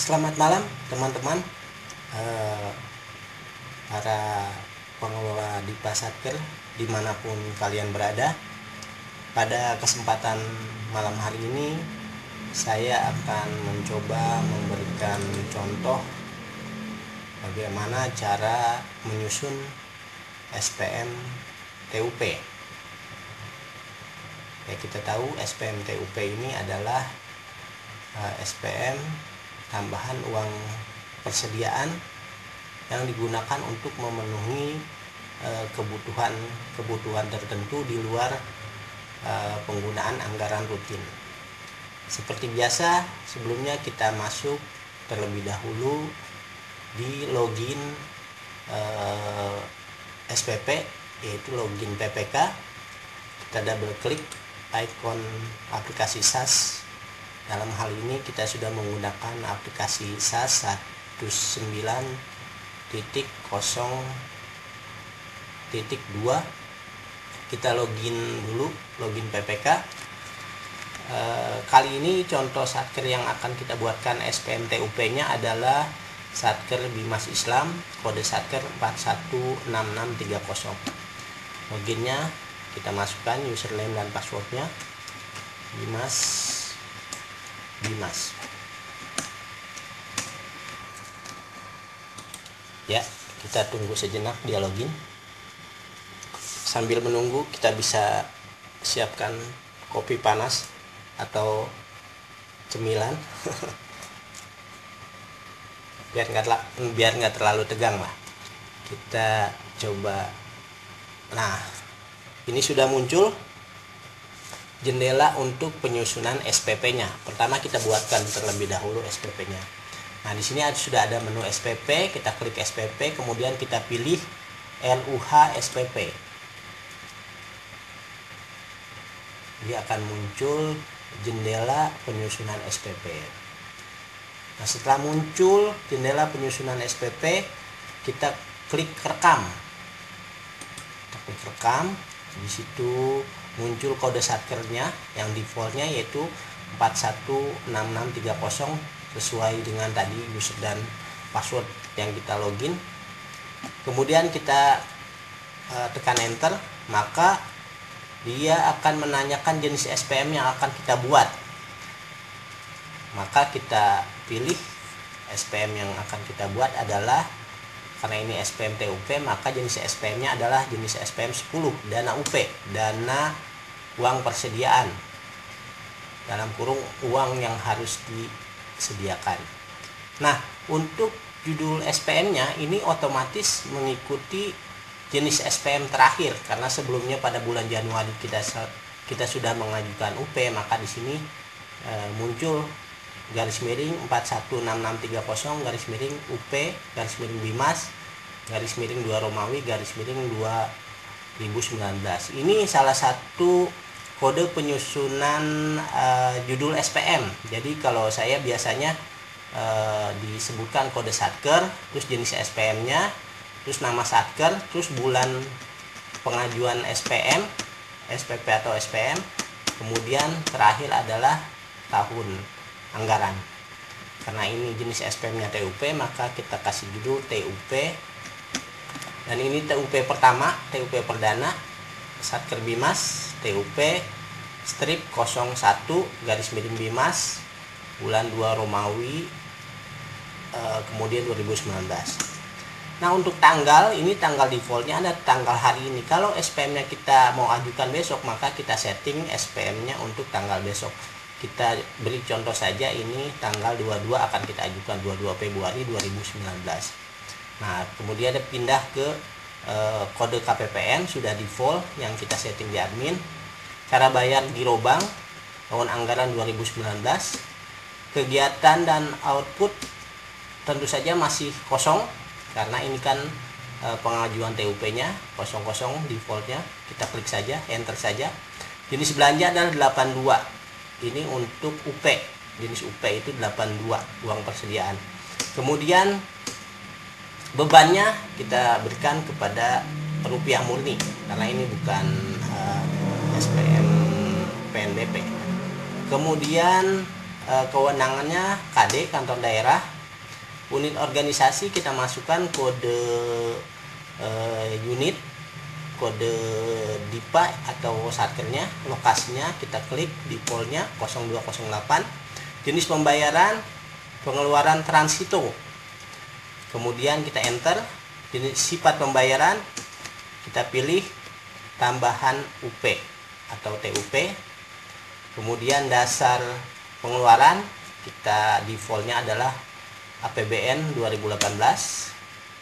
Selamat malam teman-teman, eh, para pengelola di Pasatker dimanapun kalian berada. Pada kesempatan malam hari ini saya akan mencoba memberikan contoh bagaimana cara menyusun SPM TUP. Ya, kita tahu SPM TUP ini adalah SPM tambahan uang persediaan yang digunakan untuk memenuhi kebutuhan tertentu di luar penggunaan anggaran rutin. Seperti biasa, sebelumnya kita masuk terlebih dahulu di login SPP, yaitu login PPK. Kita double klik ikon aplikasi SAS. Dalam hal ini kita sudah menggunakan aplikasi SAS 19.0.2. Kita login dulu, login PPK. Kali ini contoh satker yang akan kita buatkan SPM TUP-nya adalah satker Bimas Islam, kode satker 416630. Loginnya kita masukkan username dan passwordnya Bimas. Ya, kita tunggu sejenak dia login. Sambil menunggu kita bisa siapkan kopi panas atau cemilan biar nggak terlalu tegang lah. Kita coba. Nah, ini sudah muncul jendela untuk penyusunan SPP-nya. Pertama kita buatkan terlebih dahulu SPP-nya. Nah, di sini sudah ada menu SPP, kita klik SPP, kemudian kita pilih LUH SPP. Dia akan muncul jendela penyusunan SPP. Nah, setelah muncul jendela penyusunan SPP, kita klik rekam. Kita klik rekam, di situ muncul kode satkernya yang defaultnya yaitu 416630 sesuai dengan tadi user dan password yang kita login. Kemudian kita tekan enter, maka dia akan menanyakan jenis SPM yang akan kita buat. Maka kita pilih SPM yang akan kita buat adalah, karena ini SPM TUP, maka jenis SPM-nya adalah jenis SPM 10, dana UP, dana uang persediaan, dalam kurung uang yang harus disediakan. Nah, untuk judul SPM-nya ini otomatis mengikuti jenis SPM terakhir, karena sebelumnya pada bulan Januari kita sudah mengajukan UP, maka di sini muncul garis miring 416630 garis miring UP garis miring Bimas garis miring 2 Romawi garis miring 2019. Ini salah satu kode penyusunan judul SPM. Jadi kalau saya biasanya disebutkan kode satker, terus jenis SPM-nya, terus nama satker, terus bulan pengajuan SPM, SPP atau SPM, kemudian terakhir adalah tahun anggaran. Karena ini jenis SPM-nya TUP, maka kita kasih judul TUP. Dan ini TUP pertama, TUP perdana, satker Bimas, TUP strip 01 garis miring Bimas bulan 2 Romawi kemudian 2019. Nah, untuk tanggal, ini tanggal defaultnya ada tanggal hari ini. Kalau SPM-nya kita mau ajukan besok, maka kita setting SPM-nya untuk tanggal besok. Kita beri contoh saja, ini tanggal 22 akan kita ajukan 22 Februari 2019. Nah, kemudian ada pindah ke kode KPPN sudah default yang kita setting di admin. Cara bayar Giro Bank tahun anggaran 2019. Kegiatan dan output tentu saja masih kosong karena ini kan pengajuan TUP-nya kosong defaultnya. Kita klik saja, enter saja. Jenis belanja adalah 82. Ini untuk UP, jenis UP itu 82 uang persediaan. Kemudian bebannya kita berikan kepada rupiah murni karena ini bukan SPM PNBP. Kemudian kewenangannya KD, kantor daerah. Unit organisasi kita masukkan kode unit, kode DIPA atau satkernya, lokasinya kita klik defaultnya 0208. Jenis pembayaran pengeluaran transito, kemudian kita enter. Jenis sifat pembayaran kita pilih tambahan UP atau TUP. Kemudian dasar pengeluaran kita defaultnya adalah APBN 2018.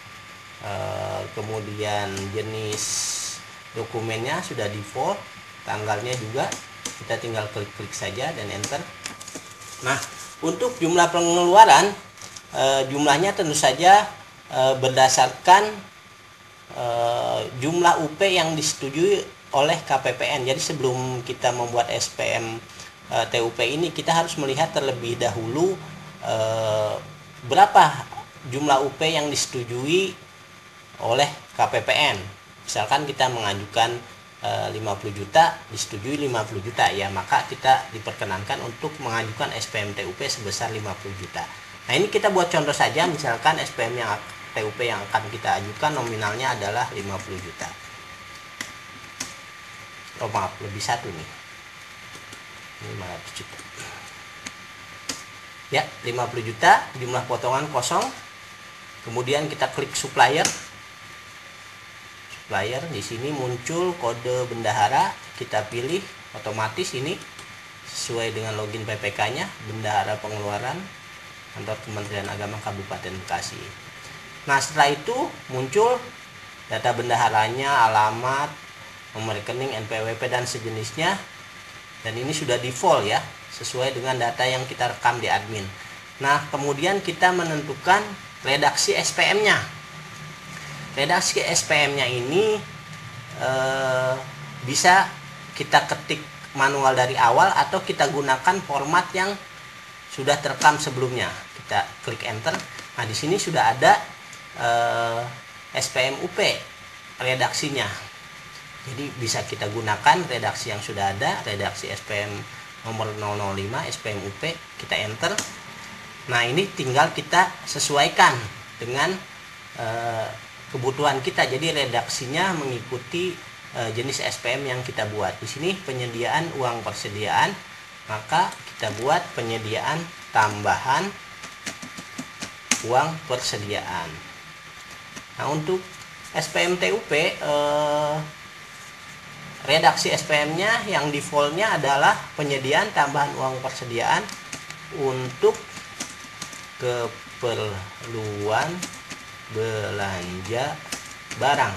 Kemudian jenis dokumennya sudah default, tanggalnya juga kita tinggal klik-klik saja dan enter. Nah, untuk jumlah pengeluaran jumlahnya tentu saja berdasarkan jumlah UP yang disetujui oleh KPPN. Jadi sebelum kita membuat SPM TUP ini, kita harus melihat terlebih dahulu berapa jumlah UP yang disetujui oleh KPPN. Misalkan kita mengajukan 50 juta, disetujui 50 juta, ya maka kita diperkenankan untuk mengajukan SPM TUP sebesar 50 juta. Nah, ini kita buat contoh saja, misalkan SPM yang TUP yang akan kita ajukan nominalnya adalah 50 juta. Oh maaf, lebih satu nih. Ini 500 juta. Ya, 50 juta, jumlah potongan kosong. Kemudian kita klik supplier. Di sini muncul kode bendahara, kita pilih otomatis ini sesuai dengan login PPK-nya, Bendahara Pengeluaran Kantor Kementerian Agama Kabupaten Bekasi. Nah, setelah itu muncul data bendaharanya, alamat, nomor rekening, NPWP dan sejenisnya. Dan ini sudah default ya, sesuai dengan data yang kita rekam di admin. Nah, kemudian kita menentukan redaksi SPM-nya. Redaksi SPM-nya ini bisa kita ketik manual dari awal atau kita gunakan format yang sudah terekam sebelumnya. Kita klik enter. Nah, di sini sudah ada SPM UP redaksinya. Jadi bisa kita gunakan redaksi yang sudah ada, redaksi SPM nomor 005 SPM UP, kita enter. Nah, ini tinggal kita sesuaikan dengan kebutuhan kita. Jadi redaksinya mengikuti jenis SPM yang kita buat. Di sini penyediaan uang persediaan, maka kita buat penyediaan tambahan uang persediaan. Nah, untuk SPM TUP redaksi SPM-nya yang defaultnya adalah penyediaan tambahan uang persediaan untuk keperluan belanja barang.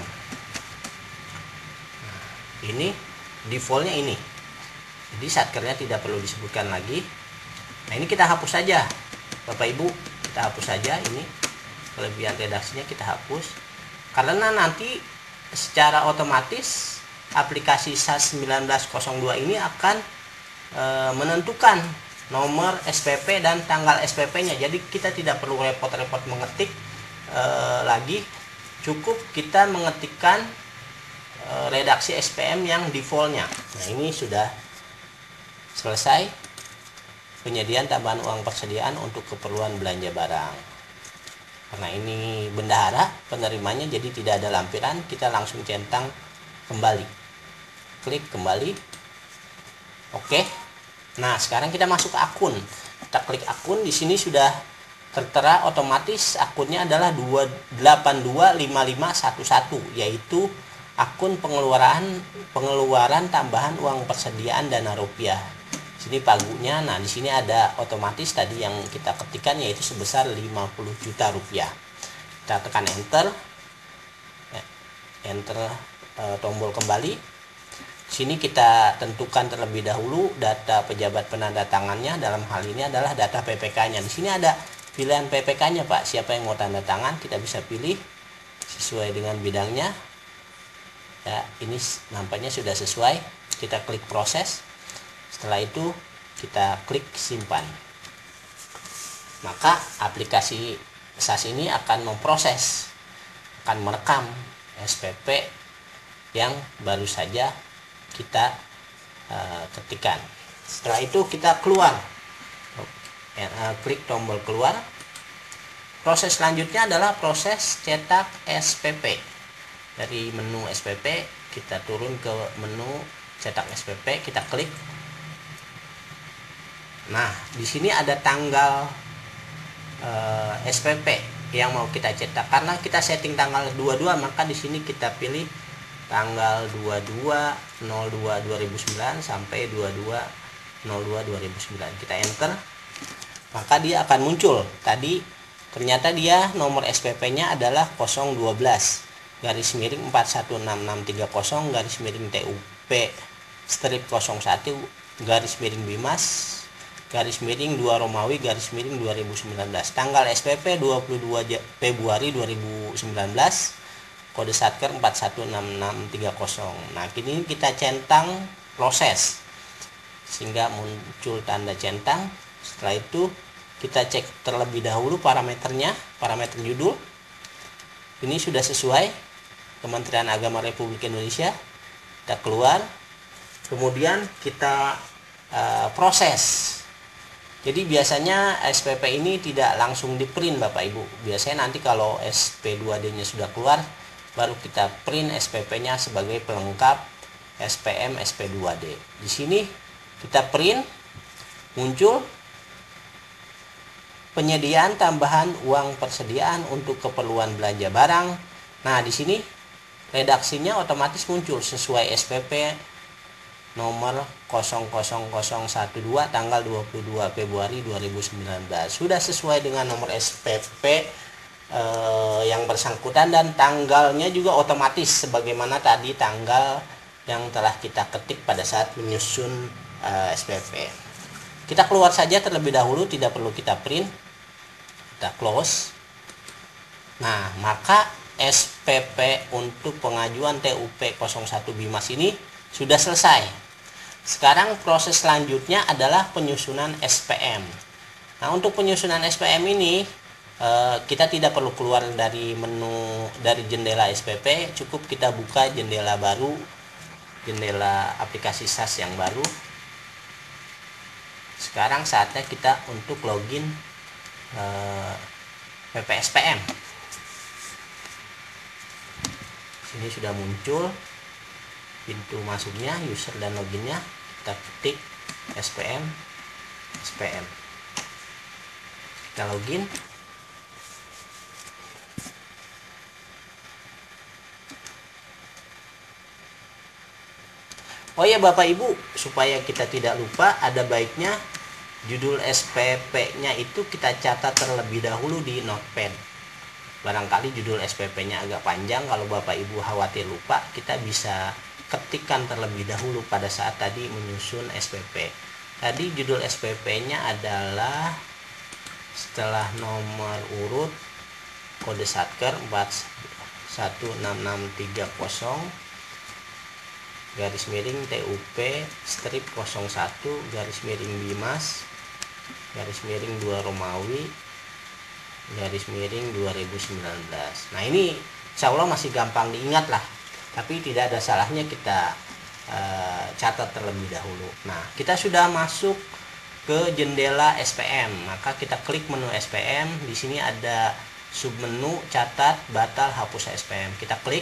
Nah, ini defaultnya ini. Jadi satkernya tidak perlu disebutkan lagi. Nah, ini kita hapus saja, Bapak Ibu, kita hapus saja ini kelebihan redaksinya, kita hapus karena nanti secara otomatis aplikasi SAS 1902 ini akan menentukan nomor SPP dan tanggal SPP-nya. Jadi kita tidak perlu repot-repot mengetik lagi, cukup kita mengetikkan redaksi SPM yang defaultnya. Nah, ini sudah selesai penyediaan tambahan uang persediaan untuk keperluan belanja barang. Karena ini bendahara penerimanya, jadi tidak ada lampiran, kita langsung centang kembali, klik kembali. Oke. Nah, sekarang kita masuk ke akun, kita klik akun. Di sini sudah tertera otomatis akunnya adalah 2825511, yaitu akun pengeluaran tambahan uang persediaan dana rupiah. Sini pagunya. Nah, di sini ada otomatis tadi yang kita ketikkan, yaitu sebesar 50 juta rupiah. Kita tekan enter. Enter tombol kembali. Sini kita tentukan terlebih dahulu data pejabat penanda tangannya, dalam hal ini adalah data PPK-nya. Di sini ada pilihan PPK-nya, Pak. Siapa yang mau tanda tangan, kita bisa pilih sesuai dengan bidangnya. Ya, ini nampaknya sudah sesuai. Kita klik proses. Setelah itu kita klik simpan. Maka aplikasi SAS ini akan memproses, akan merekam SPP yang baru saja kita ketikkan. Setelah itu kita keluar. klik tombol keluar. Proses selanjutnya adalah proses cetak SPP. Dari menu SPP kita turun ke menu cetak SPP, kita klik. Nah, di sini ada tanggal SPP yang mau kita cetak. Karena kita setting tanggal 22, maka di sini kita pilih tanggal 22/02/2009 sampai 22/02/2009. Kita enter, maka dia akan muncul. Tadi ternyata dia nomor SPP-nya adalah 012/416630 /TUP/01/Bimas/2 Romawi /2019. Tanggal SPP 22 Februari 2019, kode satker 416630. Nah, kini kita centang proses sehingga muncul tanda centang. Setelah itu kita cek terlebih dahulu parameternya, parameter judul. Ini sudah sesuai Kementerian Agama Republik Indonesia. Kita keluar, kemudian kita proses. Jadi biasanya SPP ini tidak langsung di print Bapak Ibu. Biasanya nanti kalau SP2D-nya sudah keluar, baru kita print SPP-nya sebagai pelengkap SPM SP2D. Di sini kita print, muncul penyediaan tambahan uang persediaan untuk keperluan belanja barang. Nah, di sini redaksinya otomatis muncul sesuai SPP nomor 00012 tanggal 22 Februari 2019. Sudah sesuai dengan nomor SPP yang bersangkutan, dan tanggalnya juga otomatis sebagaimana tadi tanggal yang telah kita ketik pada saat menyusun SPP. Kita keluar saja terlebih dahulu, tidak perlu kita print. Kita close. Nah, maka SPP untuk pengajuan TUP 01 Bimas ini sudah selesai. Sekarang proses selanjutnya adalah penyusunan SPM. Nah, untuk penyusunan SPM ini kita tidak perlu keluar dari menu, dari jendela SPP, cukup kita buka jendela baru, jendela aplikasi SAS yang baru. Sekarang saatnya kita untuk login PPSPM. Sini sudah muncul pintu masuknya, user dan loginnya. Kita ketik SPM. Kita login. Oh ya Bapak Ibu, supaya kita tidak lupa, ada baiknya judul SPP-nya itu kita catat terlebih dahulu di notepad. Barangkali judul SPP-nya agak panjang, kalau Bapak Ibu khawatir lupa, kita bisa ketikkan terlebih dahulu pada saat tadi menyusun SPP. Tadi judul SPP-nya adalah setelah nomor urut kode satker 416630 /TUP /01 Bimas /2 Romawi /2019. Nah, ini insya Allah masih gampang diingat lah, tapi tidak ada salahnya kita catat terlebih dahulu. Nah, kita sudah masuk ke jendela SPM, maka kita klik menu SPM. Di sini ada submenu catat, batal, hapus SPM. Kita klik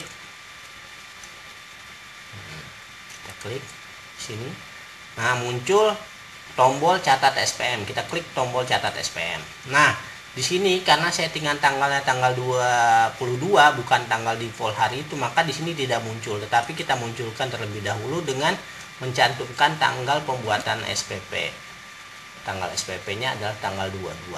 sini. Nah, muncul tombol catat SPM. Kita klik tombol catat SPM. Nah, di sini karena settingan tanggalnya tanggal 22 bukan tanggal default hari itu, maka di sini tidak muncul, tetapi kita munculkan terlebih dahulu dengan mencantumkan tanggal pembuatan SPP. Tanggal SPP-nya adalah tanggal 22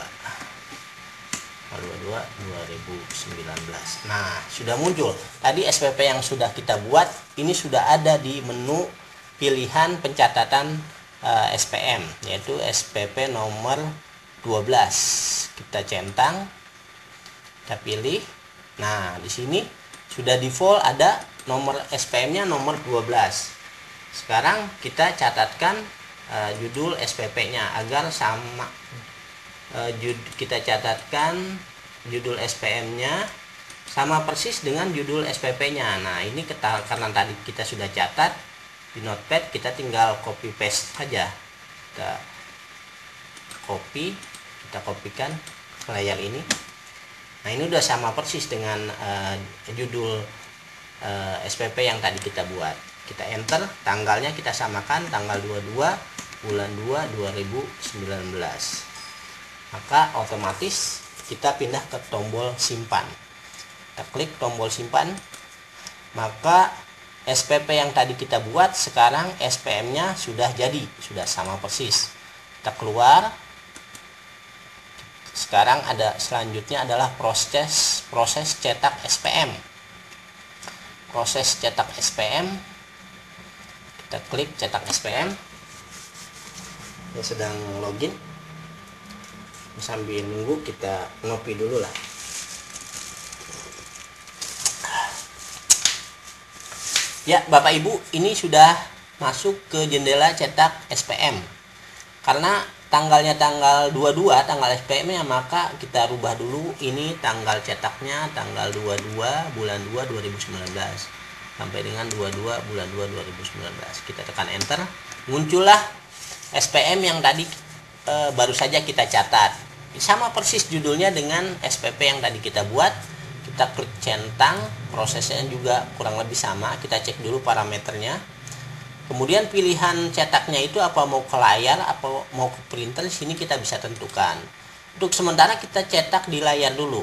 2019. Nah, sudah muncul. Tadi SPP yang sudah kita buat ini sudah ada di menu pilihan pencatatan SPM, yaitu SPP nomor 12. Kita centang, kita pilih. Nah, di sini sudah default ada nomor SPM-nya nomor 12. Sekarang kita catatkan judul SPP-nya agar sama. Kita catatkan judul SPM-nya sama persis dengan judul SPP-nya. Nah, ini karena tadi kita sudah catat di notepad, kita tinggal copy paste saja. Kita copy, kita kopikan ke layar ini. Nah, ini udah sama persis dengan judul SPP yang tadi kita buat. Kita enter, tanggalnya kita samakan tanggal 22 bulan 2 2019. Maka otomatis kita pindah ke tombol simpan. Kita klik tombol simpan, maka SPP yang tadi kita buat sekarang SPM-nya sudah jadi, sudah sama persis. Kita keluar. Sekarang selanjutnya adalah proses cetak SPM. Proses cetak SPM, kita klik cetak SPM. Saya sedang login. Sambil nunggu kita ngopi dulu lah. Ya, Bapak Ibu, ini sudah masuk ke jendela cetak SPM. Karena tanggalnya tanggal 22, tanggal SPM-nya, maka kita rubah dulu ini tanggal cetaknya tanggal 22 bulan 2 2019 sampai dengan 22 bulan 2 2019. Kita tekan enter, muncullah SPM yang tadi baru saja kita catat. Sama persis judulnya dengan SPP yang tadi kita buat. Kita klik centang, prosesnya juga kurang lebih sama. Kita cek dulu parameternya. Kemudian pilihan cetaknya itu apa mau ke layar, apa mau ke printer, sini kita bisa tentukan. Untuk sementara kita cetak di layar dulu.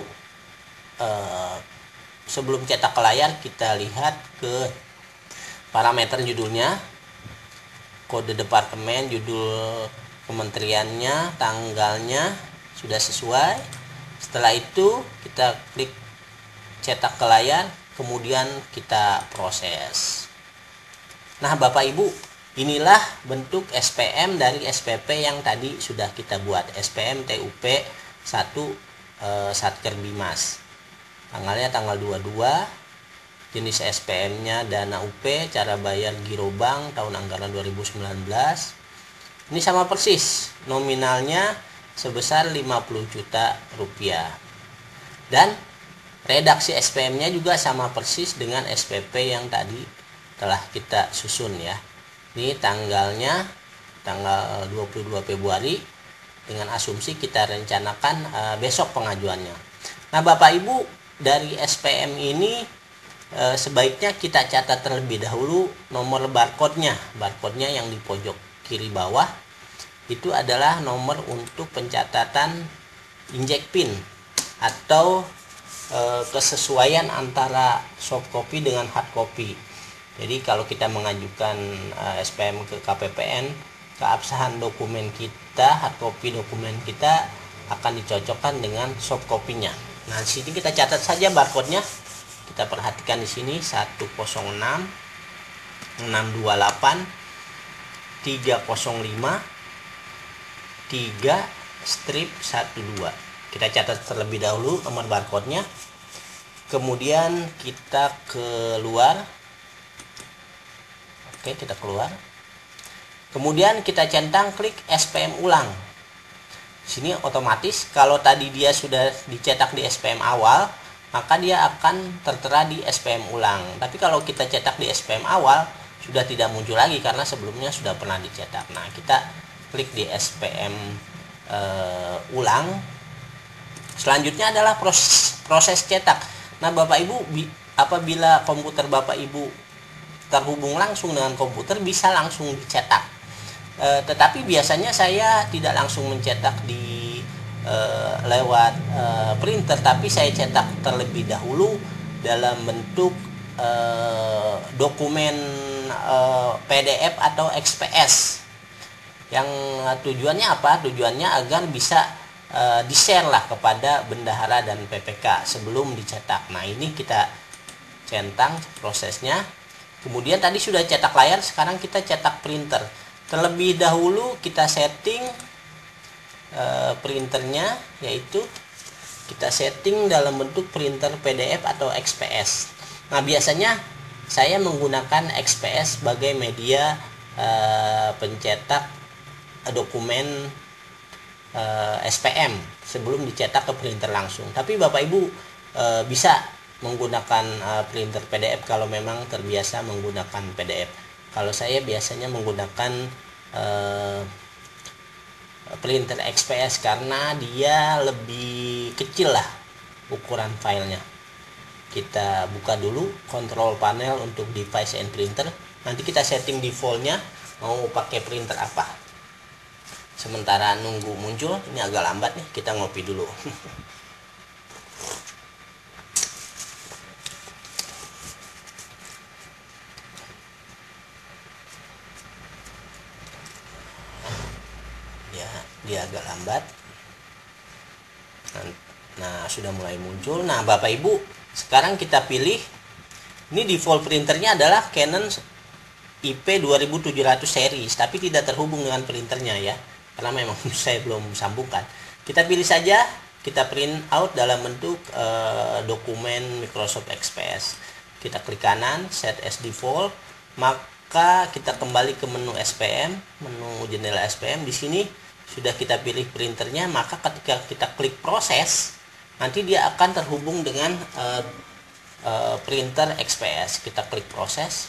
Sebelum cetak ke layar, kita lihat ke parameter judulnya, kode departemen, judul kementeriannya, tanggalnya sudah sesuai. Setelah itu kita klik cetak ke layar, kemudian kita proses. Nah, Bapak Ibu, inilah bentuk SPM dari SPP yang tadi sudah kita buat. SPM TUP 1 Satker Bimas. Tanggalnya tanggal 22, jenis SPM-nya dana UP, cara bayar girobank tahun anggaran 2019. Ini sama persis, nominalnya sebesar 50 juta rupiah. Dan redaksi SPM-nya juga sama persis dengan SPP yang tadi telah kita susun ya. Ini tanggalnya tanggal 22 Februari dengan asumsi kita rencanakan besok pengajuannya. Nah, Bapak Ibu, dari SPM ini sebaiknya kita catat terlebih dahulu nomor barcode-nya. Barcode-nya yang di pojok kiri bawah itu adalah nomor untuk pencatatan injek pin atau kesesuaian antara soft copy dengan hard copy. Jadi kalau kita mengajukan SPM ke KPPN, keabsahan dokumen kita, hard copy dokumen kita akan dicocokkan dengan soft copy-nya. Nah, di sini kita catat saja barcode-nya. Kita perhatikan di sini 106 628 305 3/12. Kita catat terlebih dahulu nomor barcode-nya. Kemudian kita keluar. Oke, kita keluar. Kemudian kita centang klik SPM ulang. Sini otomatis kalau tadi dia sudah dicetak di SPM awal, maka dia akan tertera di SPM ulang. Tapi kalau kita cetak di SPM awal, sudah tidak muncul lagi karena sebelumnya sudah pernah dicetak. Nah, kita klik di SPM ulang. Selanjutnya adalah proses cetak. Nah, Bapak Ibu, apabila komputer Bapak Ibu terhubung langsung dengan komputer, bisa langsung dicetak. Tetapi biasanya saya tidak langsung mencetak di lewat printer, tapi saya cetak terlebih dahulu dalam bentuk dokumen PDF atau XPS. Yang tujuannya apa? Tujuannya agar bisa di-share lah kepada bendahara dan PPK sebelum dicetak. Nah, ini kita centang prosesnya. Kemudian tadi sudah cetak layar, sekarang kita cetak printer. Terlebih dahulu kita setting printernya, yaitu kita setting dalam bentuk printer PDF atau XPS. Nah, biasanya saya menggunakan XPS sebagai media pencetak dokumen SPM sebelum dicetak ke printer langsung. Tapi Bapak Ibu bisa menggunakan printer PDF kalau memang terbiasa menggunakan PDF. Kalau saya biasanya menggunakan printer XPS karena dia lebih kecil lah ukuran filenya. Kita buka dulu control panel untuk device and printer. Nanti kita setting defaultnya mau pakai printer apa. Sementara nunggu muncul, ini agak lambat nih, kita ngopi dulu. Dia agak lambat. Nah, sudah mulai muncul. Nah, Bapak Ibu, sekarang kita pilih. Ini default printernya adalah Canon IP2700 series, tapi tidak terhubung dengan printernya ya, karena memang saya belum sambungkan. Kita pilih saja, kita print out dalam bentuk dokumen Microsoft XPS. Kita klik kanan, set as default, maka kita kembali ke menu SPM, menu jendela SPM. Di sini sudah kita pilih printernya, maka ketika kita klik proses, nanti dia akan terhubung dengan printer XPS. Kita klik proses.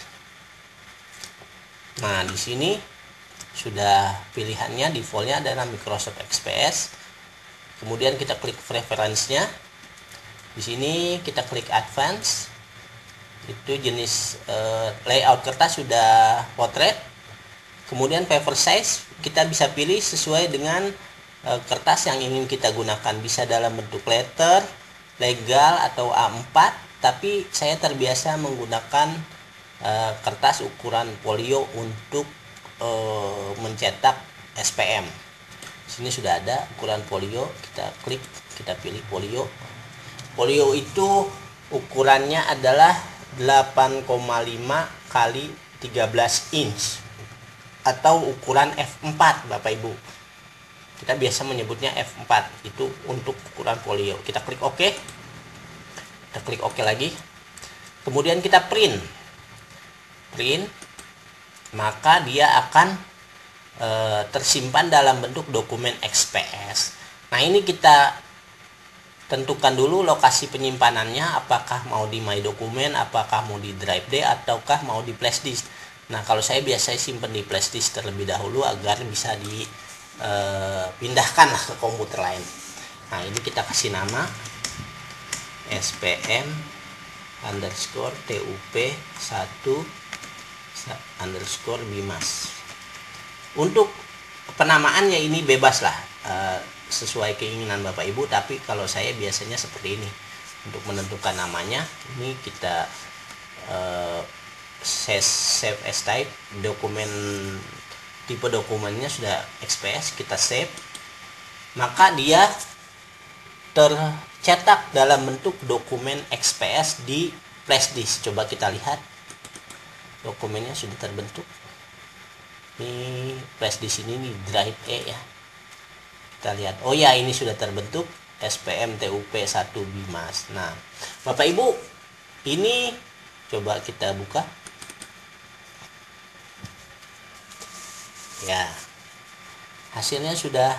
Nah, di sini sudah pilihannya, defaultnya adalah Microsoft XPS. Kemudian kita klik preference-nya. Di sini kita klik advance. Itu jenis layout kertas sudah portrait. Kemudian paper size kita bisa pilih sesuai dengan kertas yang ingin kita gunakan. Bisa dalam bentuk letter, legal, atau A4. Tapi saya terbiasa menggunakan kertas ukuran folio untuk mencetak SPM. Sini sudah ada ukuran folio, kita klik, kita pilih folio. Folio itu ukurannya adalah 8,5 kali 13 inch atau ukuran F4, Bapak Ibu. Kita biasa menyebutnya F4, itu untuk ukuran folio. Kita klik OK. Kita klik OK lagi. Kemudian kita print, maka dia akan tersimpan dalam bentuk dokumen XPS. Nah, ini kita tentukan dulu lokasi penyimpanannya, apakah mau di My Document, apakah mau di Drive D, ataukah mau di Flash Disk. Nah, kalau saya biasanya simpan di Flash Disk terlebih dahulu agar bisa dipindahkan ke komputer lain. Nah, ini kita kasih nama SPM underscore TUP 1 underscore Bimas. Untuk penamaannya ini bebas lah, sesuai keinginan Bapak Ibu, tapi kalau saya biasanya seperti ini. Untuk menentukan namanya, ini kita save as type, dokumen tipe dokumennya sudah XPS, kita save, maka dia tercetak dalam bentuk dokumen XPS di flash disk. Coba kita lihat, dokumennya sudah terbentuk. Ini flash disk ini drive E ya. Kita lihat, oh ya, ini sudah terbentuk SPM TUP 1 Bimas. Nah, Bapak Ibu, ini coba kita buka. Ya, hasilnya sudah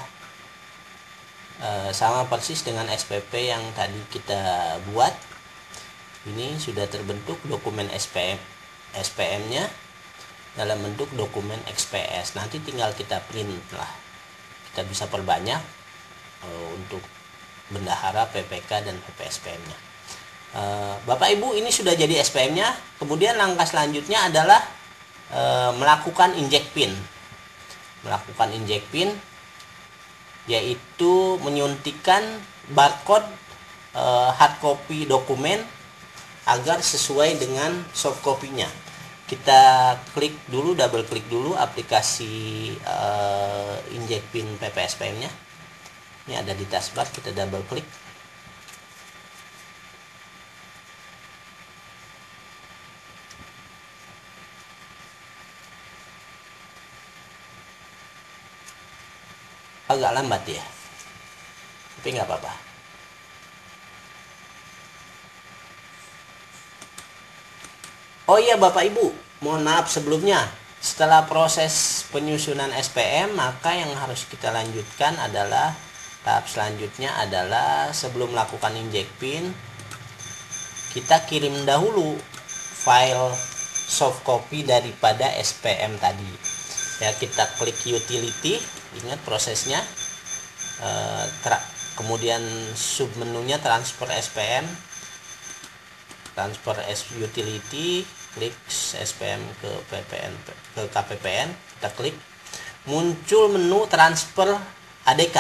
sama persis dengan SPP yang tadi kita buat. Ini sudah terbentuk dokumen SPM-nya dalam bentuk dokumen XPS. Nanti tinggal kita print lah. Kita bisa perbanyak untuk bendahara, PPK, dan PPSPM-nya. Bapak Ibu, ini sudah jadi SPM-nya. Kemudian langkah selanjutnya adalah melakukan inject pin. Melakukan inject pin yaitu menyuntikkan barcode hard copy dokumen agar sesuai dengan soft copy-nya. Kita klik dulu, double klik dulu aplikasi inject pin PPSPM-nya. Ini ada di taskbar, kita double klik. Agak lambat ya, tapi nggak apa-apa. Oh iya Bapak Ibu, mohon maaf sebelumnya. Setelah proses penyusunan SPM, maka yang harus kita lanjutkan adalah tahap selanjutnya adalah sebelum melakukan inject pin, kita kirim dahulu file soft copy daripada SPM tadi. Ya, kita klik utility, Ingat prosesnya. Kemudian submenunya transfer SPM, transfer utility, klik SPM ke PPN, ke KPPN, kita klik, muncul menu transfer ADK.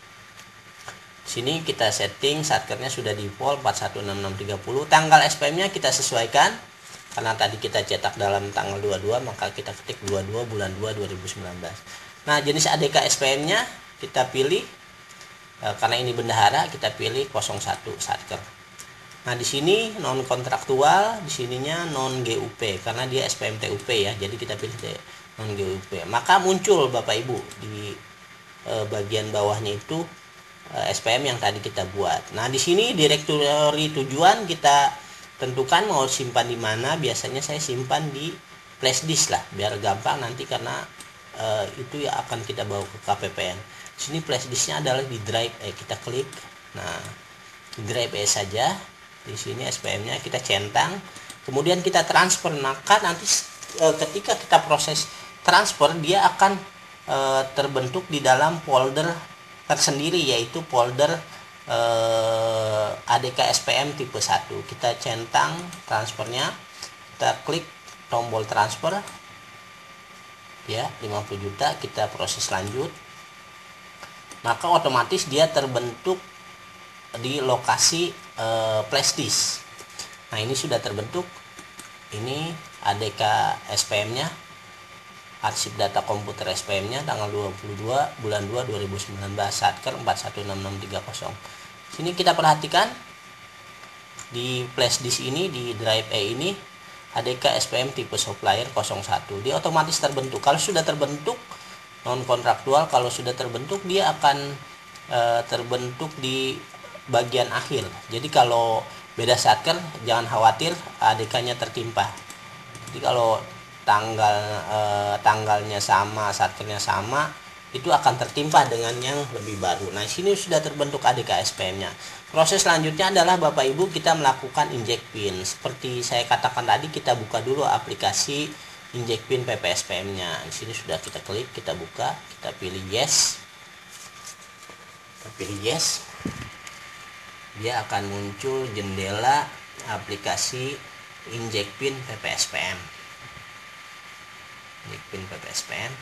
Sini kita setting satkernya sudah default 416630. Tanggal SPM-nya kita sesuaikan. Karena tadi kita cetak dalam tanggal 22, maka kita ketik 22 bulan 2 2019. Nah, jenis ADK SPM-nya kita pilih, karena ini bendahara, kita pilih 01 satker. Nah, di sini non kontraktual, di sininya non GUP karena dia SPM TUP ya. Jadi kita pilih non GUP. Maka muncul Bapak Ibu di bagian bawahnya itu SPM yang tadi kita buat. Nah, di sini direktori tujuan kita tentukan mau simpan di mana. Biasanya saya simpan di flash disk lah, biar gampang nanti karena itu ya akan kita bawa ke KPPN. Di sini flash disknya adalah di drive E, kita klik. Nah, di drive E saja. Di sini SPM-nya kita centang, kemudian kita transfer. Maka nanti ketika kita proses transfer, dia akan terbentuk di dalam folder tersendiri, yaitu folder ADK SPM tipe 1. Kita centang transfernya, kita klik tombol transfer ya, 50 juta, kita proses lanjut. Maka otomatis dia terbentuk di lokasi flash disk. Nah, ini sudah terbentuk. Ini ADK SPM-nya, arsip data komputer SPM-nya tanggal 22 bulan 2 2019, satker 416630. Sini kita perhatikan di flash disk ini, di drive E ini ADK SPM tipe supplier 01. Dia otomatis terbentuk. Kalau sudah terbentuk non kontraktual, kalau sudah terbentuk dia akan terbentuk di bagian akhir. Jadi kalau beda satker jangan khawatir ADK-nya tertimpa. Jadi kalau tanggalnya sama, satkernya sama, itu akan tertimpa dengan yang lebih baru. Nah, sini sudah terbentuk ADK SPM-nya. Proses selanjutnya adalah Bapak Ibu kita melakukan inject pin. Seperti saya katakan tadi, kita buka dulu aplikasi inject pin PPSPM-nya. Di sini sudah kita klik, kita buka, kita pilih yes. Kita pilih yes. Dia akan muncul jendela aplikasi inject pin PPSPM. Inject pin PPSPM.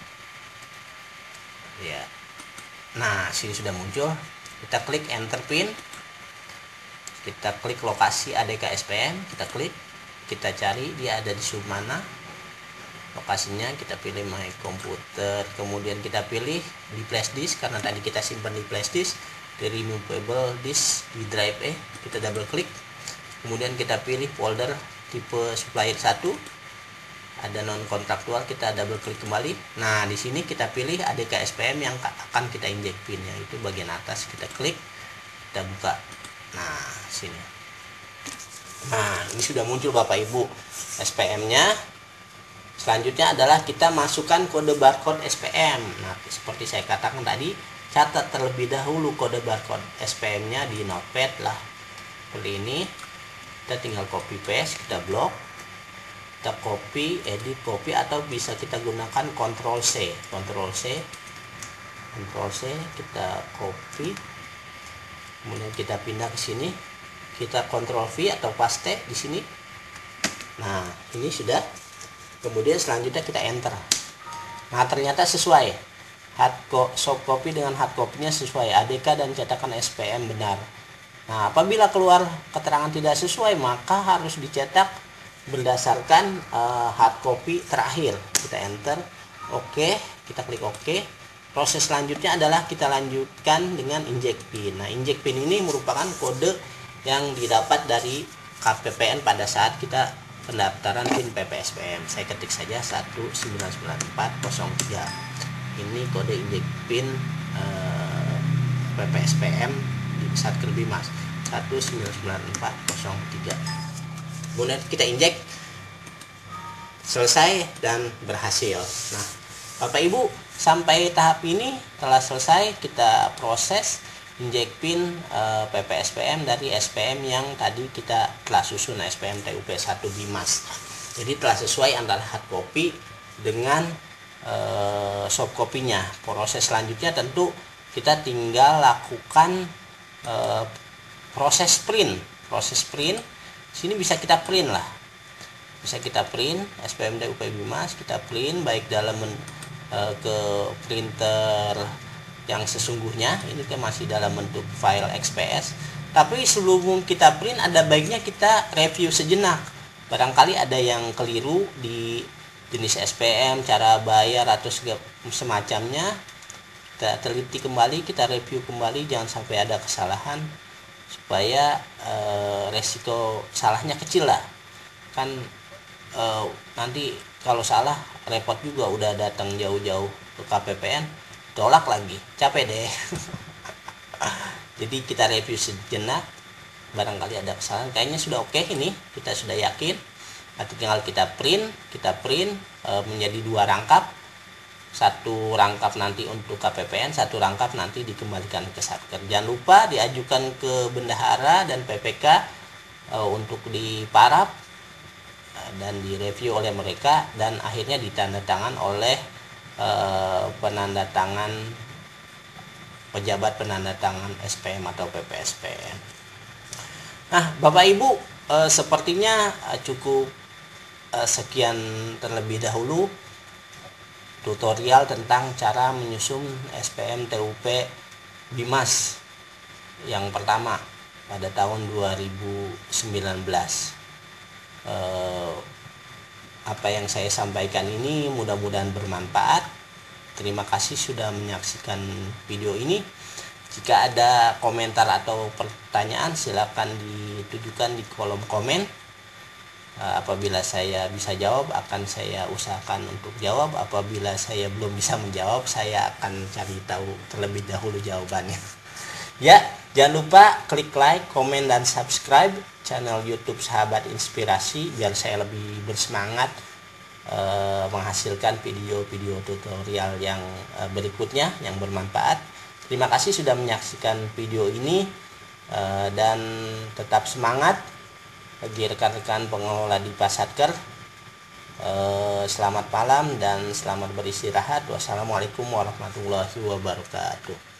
Ya. Nah, sini sudah muncul. Kita klik enter pin. Kita klik lokasi ADK SPM, kita klik, kita cari dia ada di sub mana. Lokasinya kita pilih my computer, kemudian kita pilih di flash disk karena tadi kita simpan di flash disk. Di removable disk di drive E, kita double klik, kemudian kita pilih folder tipe supplier 1, ada non kontraktual, kita double klik kembali. Nah, di sini kita pilih ADK SPM yang akan kita inject pinnya, itu bagian atas, kita klik, kita buka. Nah, sini. Nah, ini sudah muncul Bapak Ibu SPM-nya. Selanjutnya adalah kita masukkan kode barcode SPM. Nah, seperti saya katakan tadi, catat terlebih dahulu kode barcode SPM-nya di notepad lah. Seperti ini. Kita tinggal copy paste, kita blok. Kita copy, edit, copy, atau bisa kita gunakan Ctrl C. Ctrl C. Ctrl C, kita copy. Kemudian kita pindah ke sini. Kita Ctrl V atau paste di sini. Nah, ini sudah. Kemudian selanjutnya kita enter. Nah, ternyata sesuai. Soft copy dengan hard copy-nya sesuai, ADK dan cetakan SPM benar. Nah, apabila keluar keterangan tidak sesuai, maka harus dicetak berdasarkan hard copy terakhir. Kita enter, oke, kita klik oke. Proses selanjutnya adalah kita lanjutkan dengan inject pin. Nah, inject pin ini merupakan kode yang didapat dari KPPN pada saat kita pendaftaran PIN PPSPM. Saya ketik saja 1994003. Ini kode inject pin PPSPM di Satker Bimas 1994003. Kemudian kita inject, selesai dan berhasil. Nah, Bapak Ibu, sampai tahap ini telah selesai kita proses inject pin PPSPM dari SPM yang tadi kita telah susun, SPM TUP 1 Bimas. Jadi telah sesuai antara hard copy dengan soft copy-nya. Proses selanjutnya tentu kita tinggal lakukan proses print. Sini bisa kita print lah, bisa kita print SPM TUP Bimas, kita print baik dalam ke printer yang sesungguhnya, ini kan masih dalam bentuk file XPS. Tapi sebelum kita print ada baiknya kita review sejenak, barangkali ada yang keliru di jenis SPM, cara bayar atau semacamnya. Kita teliti kembali, kita review kembali, jangan sampai ada kesalahan, supaya resiko salahnya kecil lah. Kan nanti kalau salah repot juga, udah datang jauh-jauh ke KPPN, tolak lagi, capek deh. Jadi kita review sejenak, barangkali ada kesalahan. Kayaknya sudah oke ini, kita sudah yakin. Nanti tinggal kita print menjadi 2 rangkap. 1 rangkap nanti untuk KPPN, 1 rangkap nanti dikembalikan ke Satker. Jangan lupa diajukan ke bendahara dan PPK untuk diparaf dan direview oleh mereka, dan akhirnya ditandatangan oleh pejabat penandatangan SPM atau PPSPM. Nah, Bapak Ibu, sepertinya cukup sekian terlebih dahulu tutorial tentang cara menyusun SPM TUP Bimas yang pertama pada tahun 2019. Apa yang saya sampaikan ini mudah-mudahan bermanfaat. Terima kasih sudah menyaksikan video ini. Jika ada komentar atau pertanyaan, silakan ditujukan di kolom komen. Apabila saya bisa jawab, akan saya usahakan untuk jawab. Apabila saya belum bisa menjawab, saya akan cari tahu terlebih dahulu jawabannya. Ya, jangan lupa klik like, komen, dan subscribe channel YouTube Sahabat Inspirasi biar saya lebih bersemangat menghasilkan video-video tutorial yang berikutnya yang bermanfaat. Terima kasih sudah menyaksikan video ini, dan tetap semangat bagi rekan-rekan pengelola di Pasatker. Selamat malam dan selamat beristirahat. Wassalamualaikum warahmatullahi wabarakatuh.